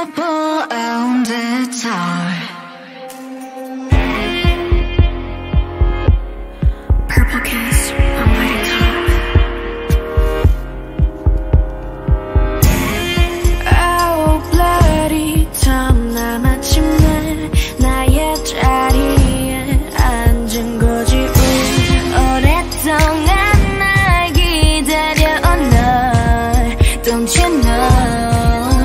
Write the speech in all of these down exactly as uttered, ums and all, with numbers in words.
purple on the tower. Purple kiss on my top. Oh bloody 탐나 마침내 나의 자리에 앉은 거지. 오랫동안 날 기다려온 널 Don't you know.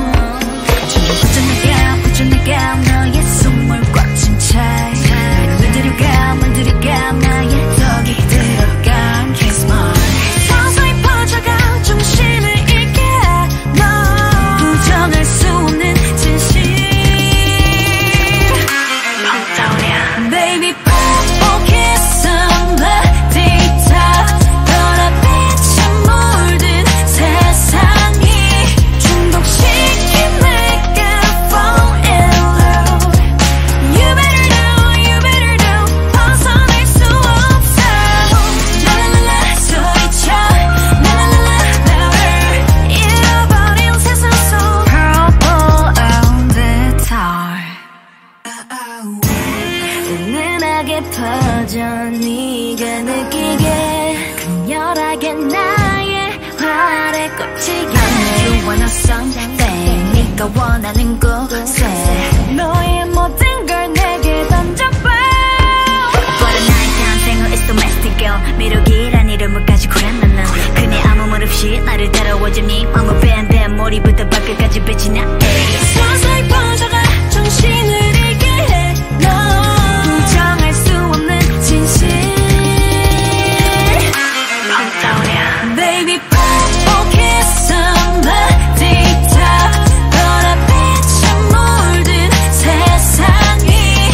내가 너의 숨을 꽉 찬 채 물들여가 물들여가 나의 덕이 들어간 Kiss my 서서히 퍼져가 정신을 잃게 너 부정할 수 없는 진실 판자오냐 Baby purple kiss on the daytop 너라 빛이 물든 세상이 중독시킨 내가 은은하게 퍼져 네가 느끼게 강렬하게 나의 활에 꽂히게 You wanna something 네가 원하는 곳에 너의 모든 걸 내게 던져봐 What a night 탄생을 It's domestic girl 매력이란 이름을 가지고 난 넌 그네 아무 말 없이 나를 따라와줘 네 맘을 밴밴 머리부터 발끝까지 빛이 나 서서히 퍼져가 정신을 잃게 해 너 부정할 수 없는 진실 판자오냐 Baby purple kiss on the daytop 너라 빛이 물든 세상이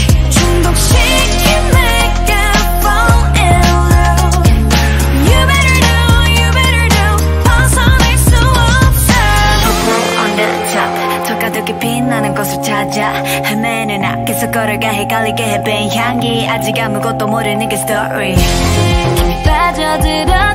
중독시킨 내가 fall in love You better know, you better know 벗어날 수 없어 Purple on the top 더 가득히 빛나는 곳을 찾아 헤매는 앞에서 걸어가 헷갈리게 해변 향기 아직 아무것도 모르는 게 스토리 깊이 빠져들어